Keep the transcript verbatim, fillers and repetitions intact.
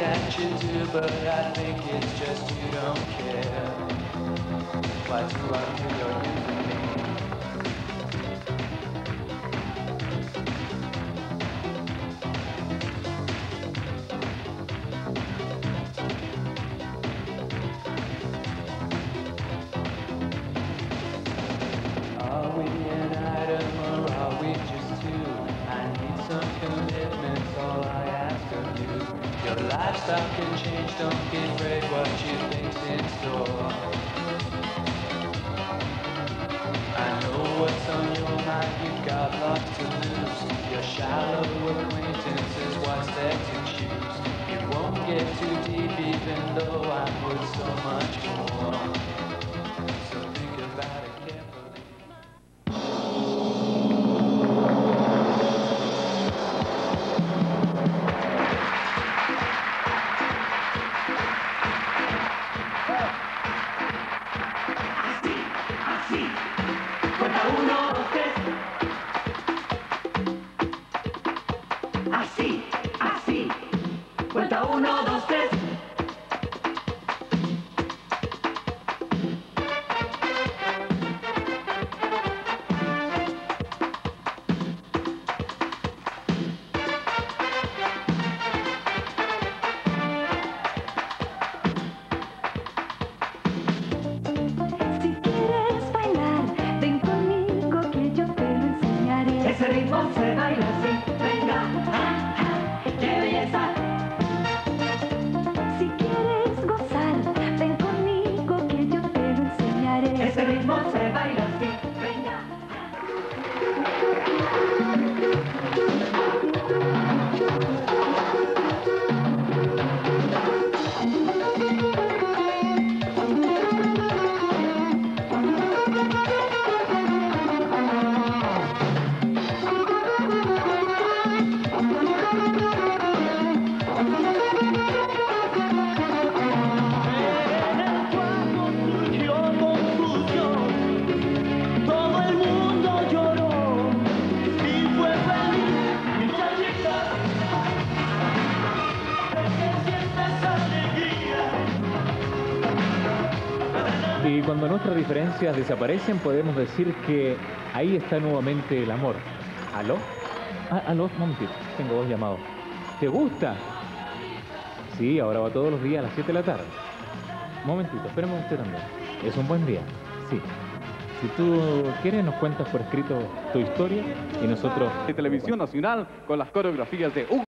at you too, but I think it's just you don't care. Why do I feel you're using me? Are we an item or are we just two? I need some commitments, all I ask of you. Your lifestyle can change, don't be afraid what you think's in store. I know what's on your mind, you've got lots to lose. Your shallow acquaintance is what's there to choose. You won't get too deep even though I would so much more. So think about it carefully. Cuenta uno, dos, tres. Así, así. Cuenta uno, dos, tres. Ese ritmo se baila así, venga, ah, ah, qué belleza. Si quieres gozar, ven conmigo que yo te lo enseñaré. Ese ritmo se baila así, venga. Y cuando nuestras diferencias desaparecen, podemos decir que ahí está nuevamente el amor. ¿Aló? Ah, aló, un momentito, tengo dos llamados. ¿Te gusta? Sí, ahora va todos los días a las siete de la tarde. Un momentito, espérame usted también. Es un buen día, sí. Si tú quieres, nos cuentas por escrito tu historia y nosotros... De Televisión Nacional con las coreografías de Hugo.